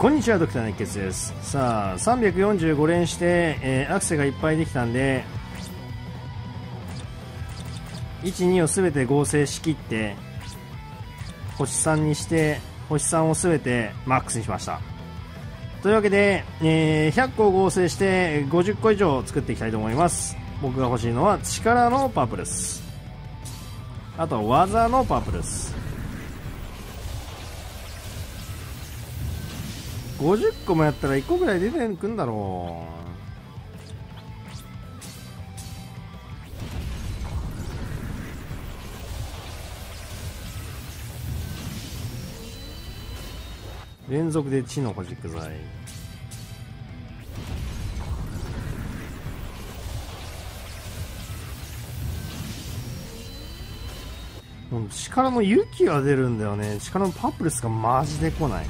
こんにちは、ドクター熱血です。さあ、345連して、アクセがいっぱいできたんで、1、2をすべて合成しきって、星3にして、星3をすべてマックスにしました。というわけで、100個合成して50個以上作っていきたいと思います。僕が欲しいのは力のパープルス。あとは技のパープルス。50個もやったら1個ぐらい出てくんだろう。連続で地の保持材。力の雪が出るんだよね。力のパープルスがマジで来ない。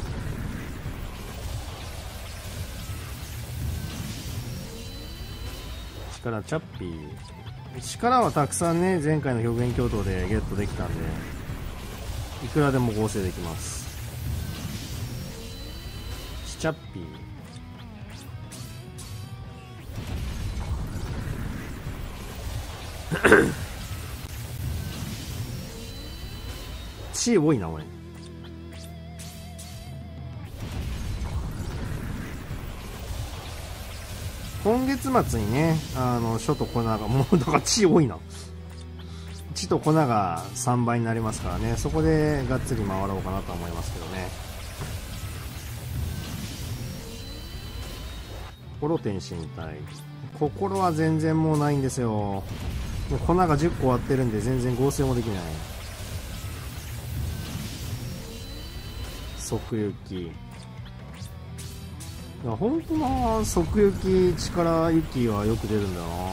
力チャッピー。力はたくさんね、前回の表現共闘でゲットできたんで、いくらでも合成できます。チャッピー。血多いな、俺。今月末にね、書と粉が、もうだから血多いな。血と粉が3倍になりますからね、そこでがっつり回ろうかなと思いますけどね。心天身体。心は全然もうないんですよ。もう粉が10個割ってるんで全然合成もできない。即行き。いや本当な、即行き力雪はよく出るんだよな。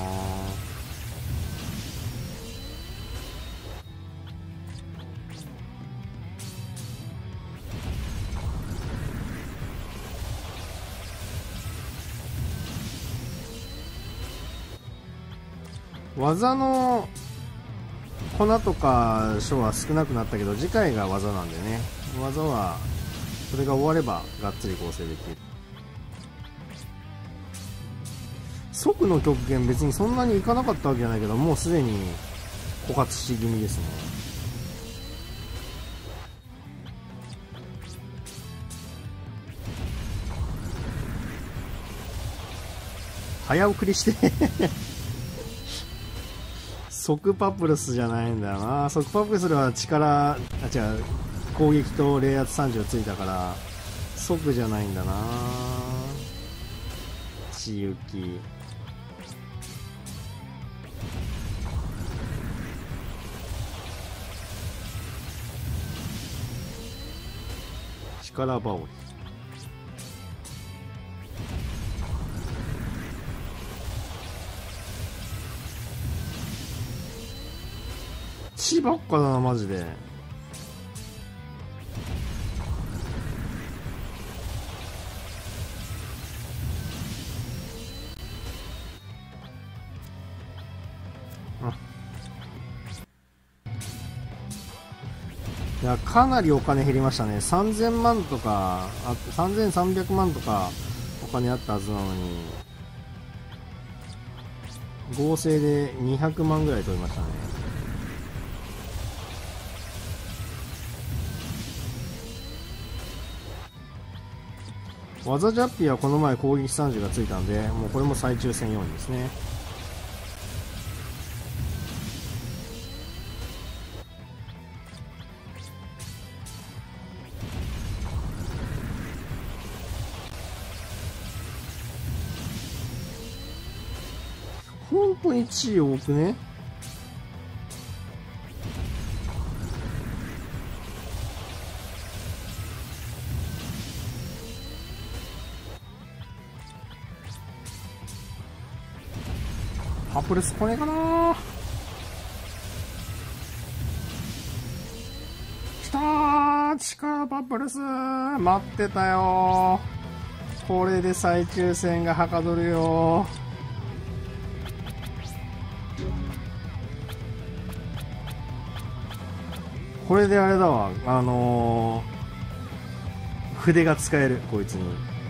技の粉とか書は少なくなったけど、次回が技なんでね、技はそれが終わればがっつり合成できる。即の極限別にそんなにいかなかったわけじゃないけど、もうすでに枯渇し気味ですね。早送りして即パプルスじゃないんだよな。即パプルスでは力、違う、攻撃と冷圧30ついたから即じゃないんだな。血行き。力羽織。血ばっかだなマジで。いやかなりお金減りましたね。3000万とか、あと3300万とかお金あったはずなのに、合成で200万ぐらい取りましたね。技ジャッピーはこの前攻撃30がついたんで、もうこれも再抽選用にですね。本当に地位多くね。パプルス来ねえかな。きたー、力パプルス待ってたよ。これで再抽選がはかどるよ。これであれだわ、 筆が使えるこいつに。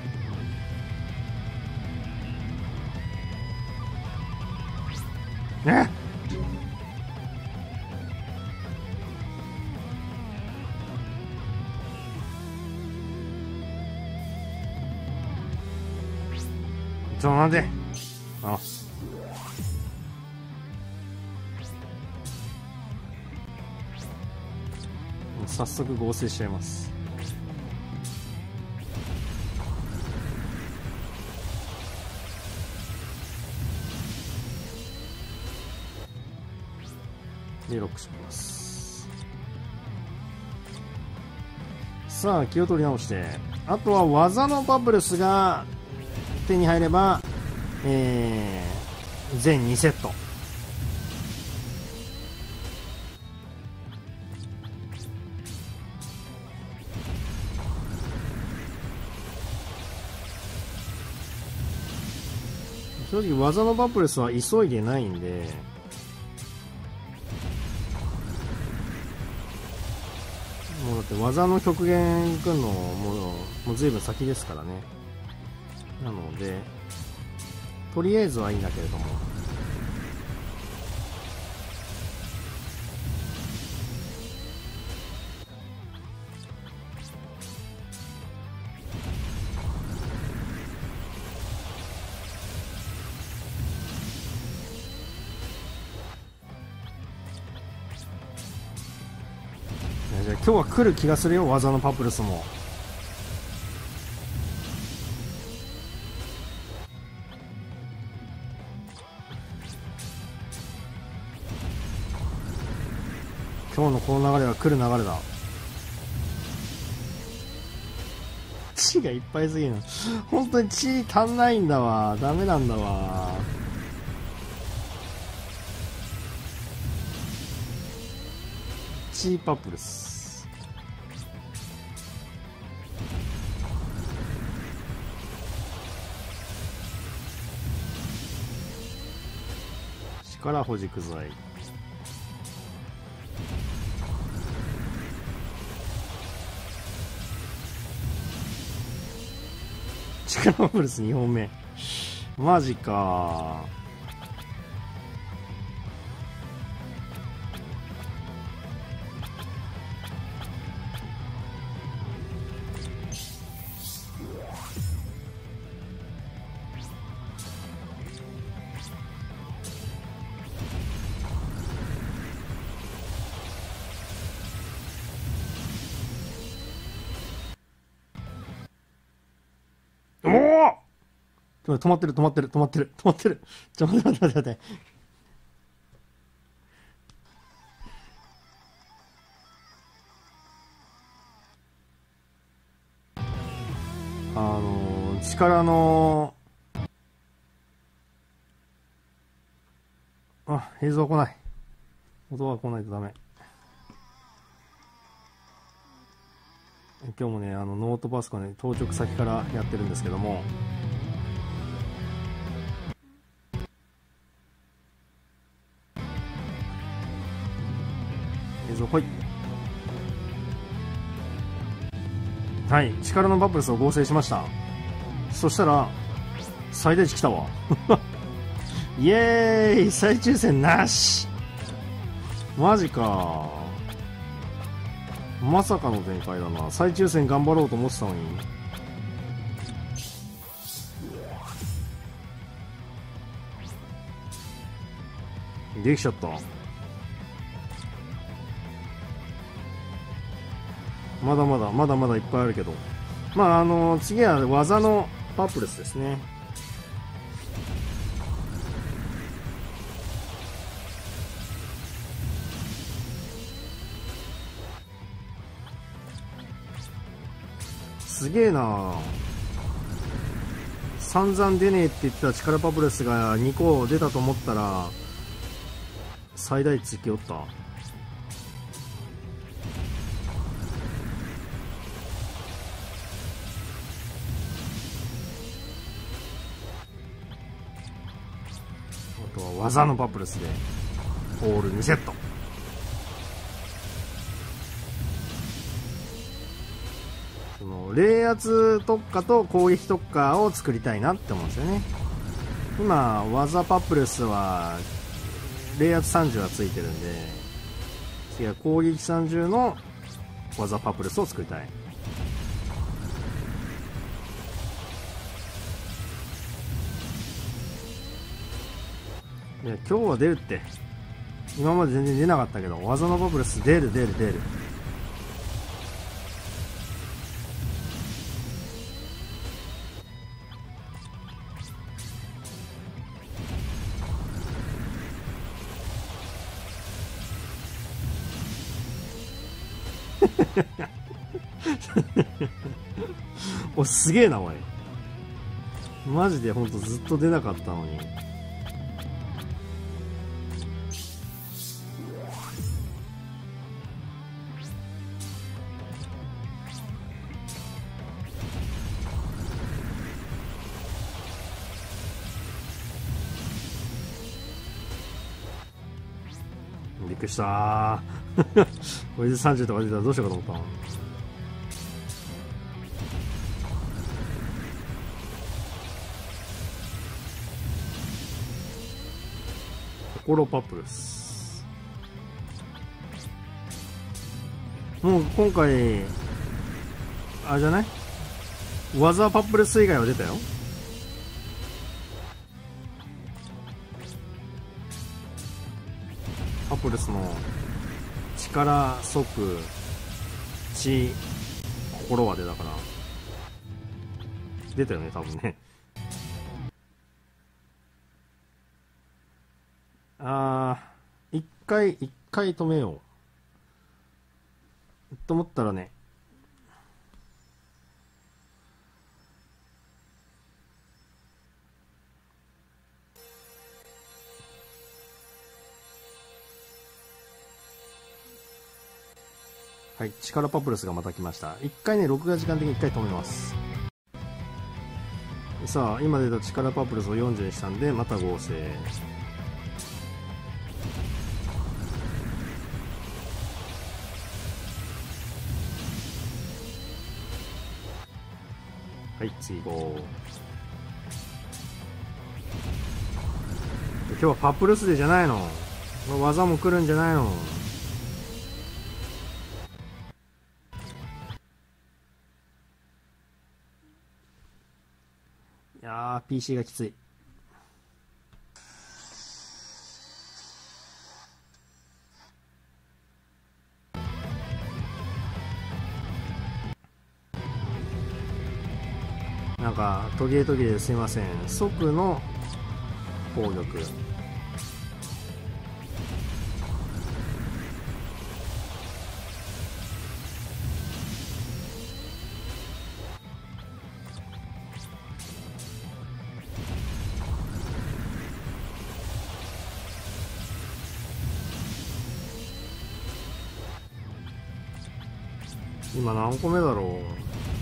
えっ、なんで、あ、早速合成しちゃいます。でロックします。さあ気を取り直して、あとは技のバブルスが手に入れば、全2セット。正直技のバブルスは急いでないんで、もうだって技の極限くんのもうずいぶん先ですからね。なのでとりあえずはいいんだけれども、じゃあ今日は来る気がするよ、技のパプルスも。今日のこの流れは来る流れだ。血がいっぱいすぎる。本当に血足んないんだわ。ダメなんだわ。チーパプルス。力ほじく剤。力バブルス2本目。マジか。止まってる止まってる止まってる止まってる。ちょ待って待って待って待って。力の映像来ない。音が来ないとダメ。今日もねノートパソコンで当直先からやってるんですけども、映像来い。はい、力のバブルスを合成しました。そしたら最大値来たわ。イエーイ、再抽選なし。マジか、まさかの展開だな。再抽選頑張ろうと思ってたのに。できちゃった。まだまだいっぱいあるけど、まあ次は技のパープルスですね。すげえな。散々出ねえって言ってた力パブルスが2個出たと思ったら最大値きおった。あとは技のパブルスでオール2セット。 その冷圧特化と攻撃特化を作りたいなって思うんですよね。今技パプレスは冷圧30はついてるんで、次は攻撃30の技パプレスを作りたい。いや今日は出るって。今まで全然出なかったけど、技のパプレス出る。おすげえなおい。マジでほんとずっと出なかったのに。びっくりしたー。これで30とか出たらどうしようかと思ったの。心パプルス。もう今回あれじゃない、技パプルス以外は出たよ。パプルスの力、速、知、心は出たから出たよね多分ね。一回止めようと思ったらね、はい、力パプルスがまた来ました。一回ね、録画時間的に一回止めます。さあ今出た力パプルスを40にしたんで、また合成。はい、次行こう。今日はパプルスデーじゃないの？技も来るんじゃないの？いやー PC がきつい。なんか途切れですいません。即の攻撃。今何個目だろう。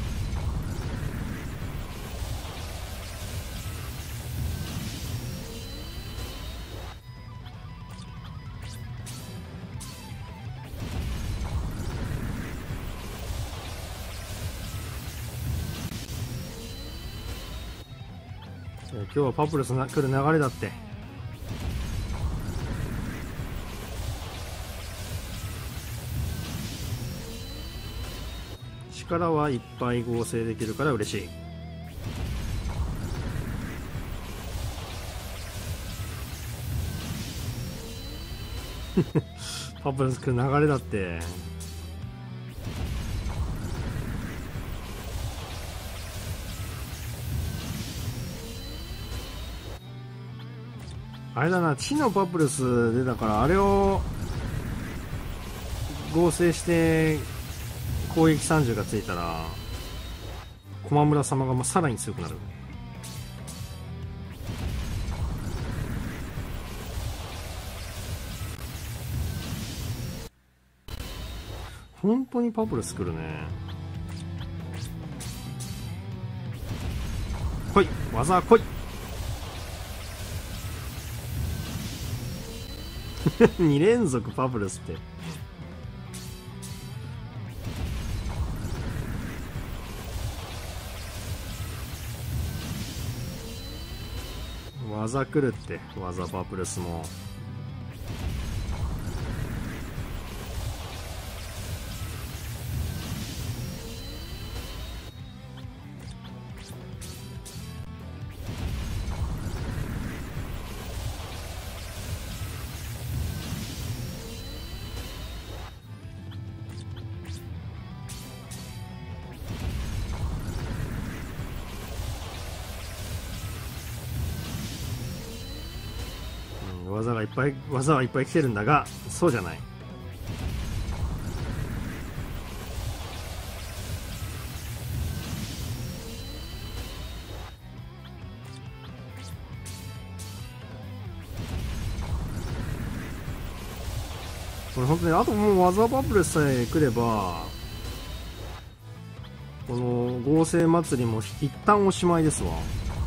今日はパプルス来る流れだって。力はいっぱい合成できるから嬉しい。パプルス来る流れだって。あれだな、地のパプルス出たから、あれを合成して攻撃30がついたら駒村様がさらに強くなる。本当にパプルス来るね。来い、技来い。2連続パプルスって技来るって。技パプルスも技はいっぱい来てるんだが、そうじゃない。これ本当にあともう技バブルさえ来れば、この合成祭りも一旦おしまいですわ。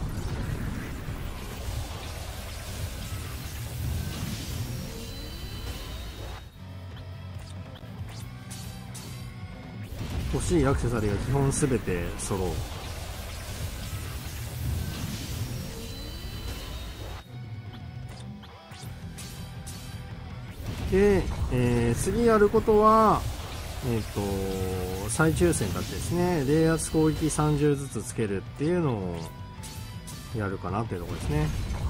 欲しいアクセサリーが基本すべて揃う。で、次やることは、再抽選たちですね。冷圧攻撃30ずつつけるっていうのをやるかなっていうところですね。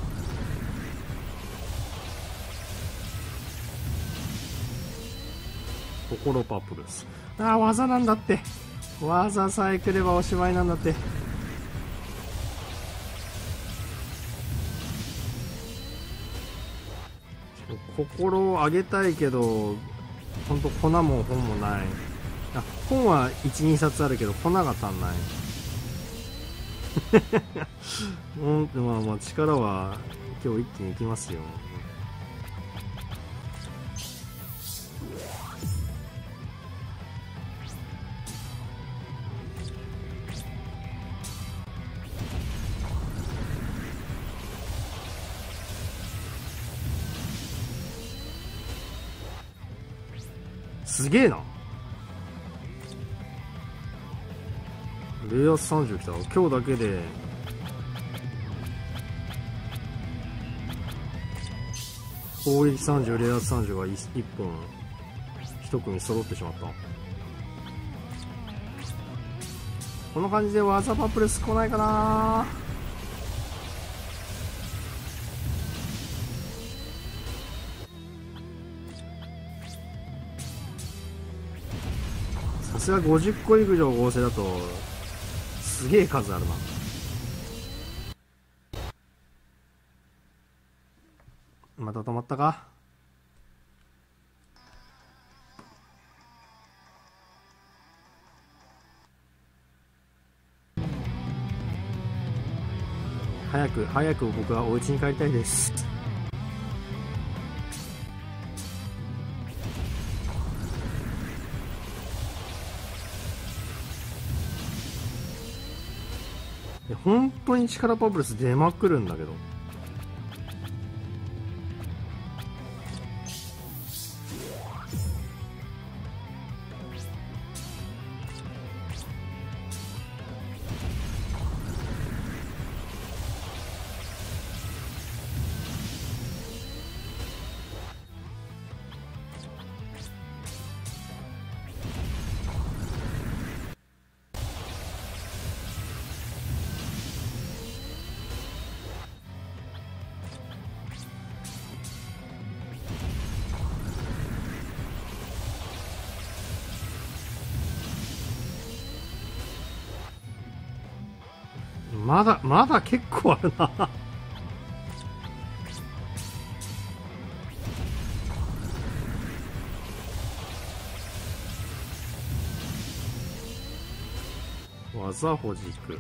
心パプルス。ああ、技なんだって。技さえ来ればおしまいなんだって。心を上げたいけど、ほんと粉も本もない。あ、本は 1,2 冊あるけど粉が足んない。まあ力は今日一気にいきますよ。すげえな。冷圧30来た。今日だけで攻撃30、冷圧30が 1本1組揃ってしまった。この感じで技パプレス来ないかな。さすが50個以上合成だとすげえ数あるな。また止まったか。早く僕はお家に帰りたいです。本当に力パブルス出まくるんだけど。まだ結構あるな。技ほじく。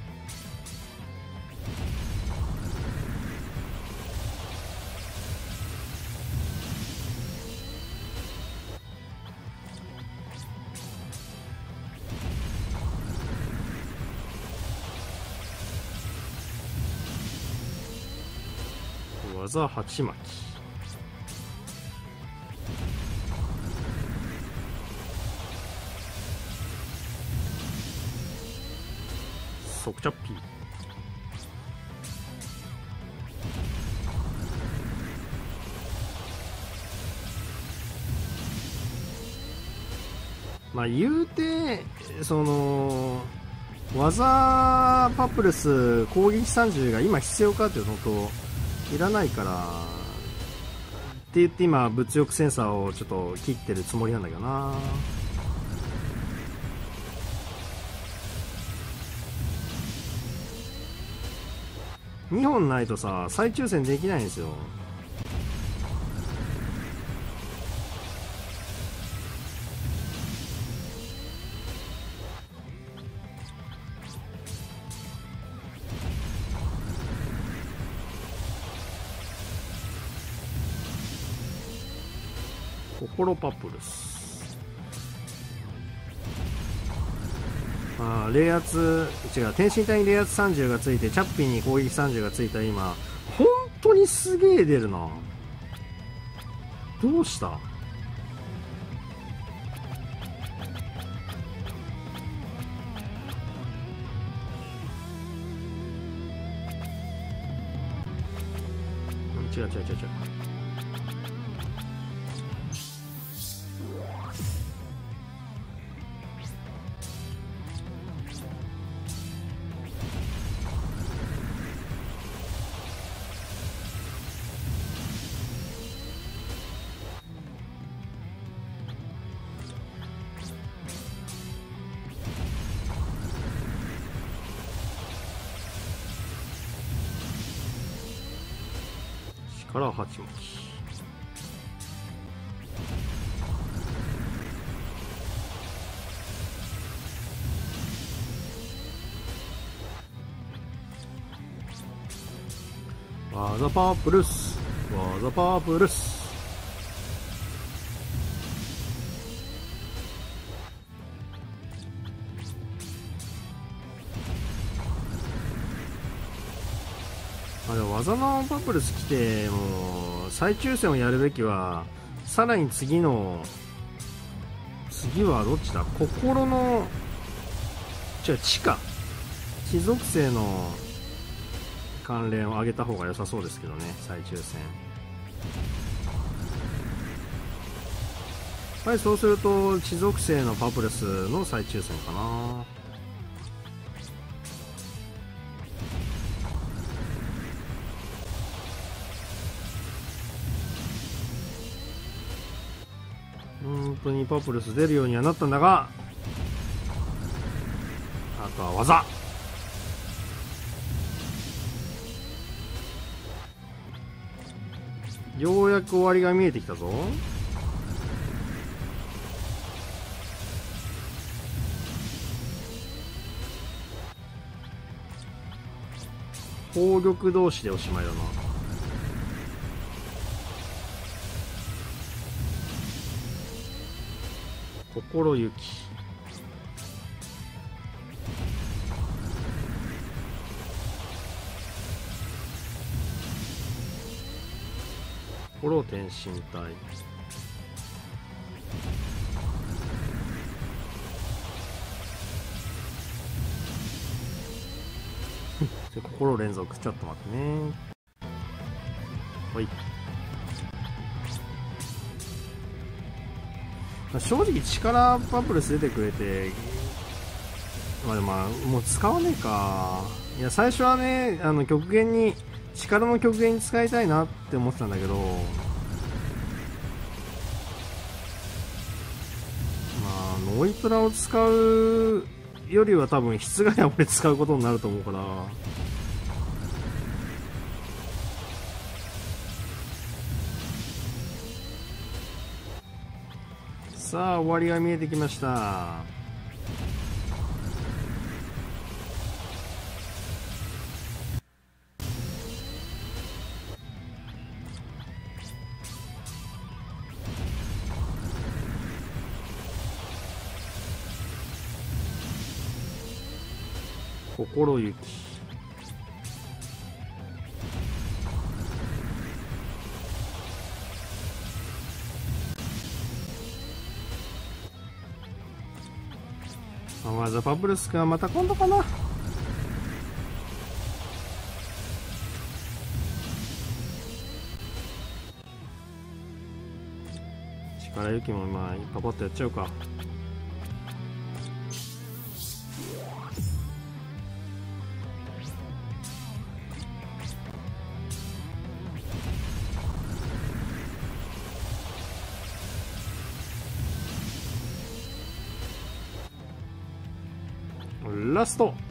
技鉢巻き。ソクチャッピー。 まあ言うてその技パプルス攻撃30が今必要かというのといらないからって言って今物欲センサーをちょっと切ってるつもりなんだけどな。2本ないとさ再抽選できないんですよ。心パプルス、冷圧違う、天身体に冷圧30がついてチャッピンに攻撃30がついた今本当にすげえ出るな。どうした。違う違う違う違う。から鉢巻き。ワザパープルス、ワザパープルス。でも技のパプルス来てもう再抽選をやるべきはさらに次はどっちだ。心の地か地属性の関連を上げた方が良さそうですけどね。再抽選やっぱりそうすると地属性のパプルスの再抽選かな。本当にパプルス出るようにはなったんだが、あとは技。ようやく終わりが見えてきたぞ。宝玉同士でおしまいだな。心ゆき。心天身体。心連続。ちょっと待ってね。はい。正直力パプルス出てくれて、でももう使わねえか。いや最初はね極限に力の極限に使いたいなって思ってたんだけど、ノイトラを使うよりは多分質がやっぱり使うことになると思うから、さあ終わりが見えてきました。心ゆき。まずパプルスかまた今度かな。力ゆきもパパッとやっちゃうか。 ラスト。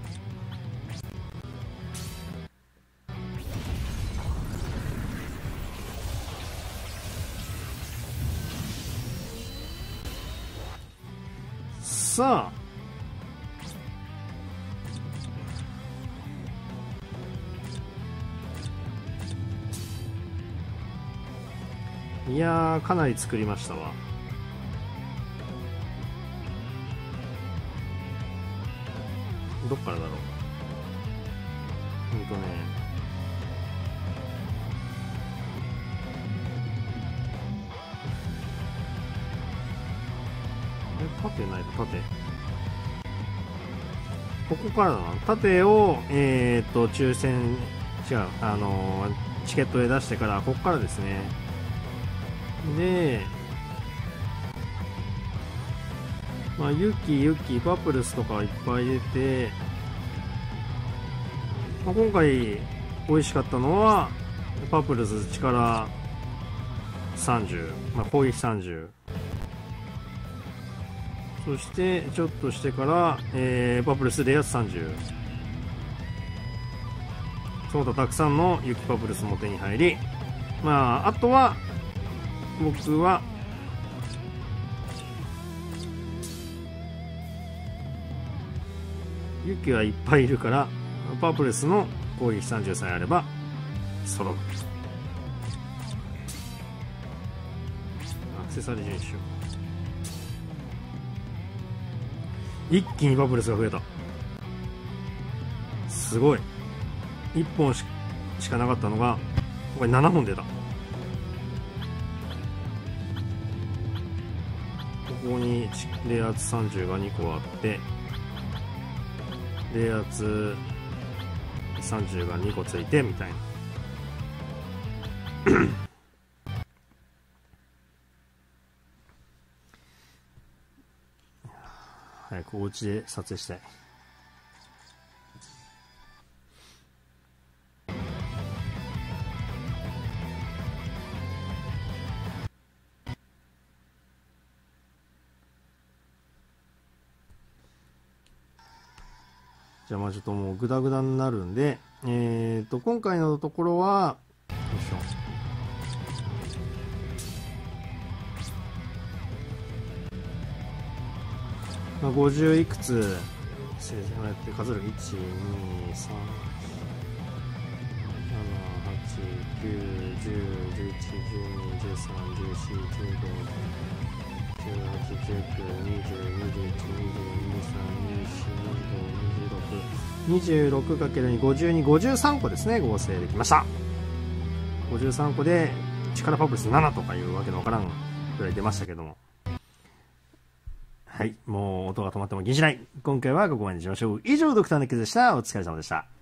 さあ、いやー、かなり作りましたわ。どっからだろう。縦ないと縦。ここからだな。縦を、抽選、違う、チケットで出してから、ここからですね。で、まあ、ユキ、パプルスとかいっぱい出て、まあ、今回美味しかったのは、パプルス力30、まあ、攻撃30。そしてちょっとしてから、パプルスレアス30。その他たくさんのユキパプルスも手に入り、まああとは僕はユキはいっぱいいるからパプルスの攻撃30さえあれば揃う。アクセサリー順守。一気にパプルスが増えた。すごい。1本しかなかったのがこれ7本出た。ここに冷圧30が2個あって、冷圧30が2個ついてみたいな。早くお家で撮影したい。じゃあまあちょっともうグダグダになるんで、今回のところは、よいしょ。まあ、50いくつやって数える。1、2、3、7、8、9、10、11、12、13、14、15、18、19、20、21、22、23、24、25、26、26×2、52、53個ですね、合成できました。53個で力パプルス7とかいうわけのわからんぐらい出ましたけども。はい、もう音が止まっても気にしない。今回はここまでにしましょう。以上、ドクターネックでした。お疲れ様でした。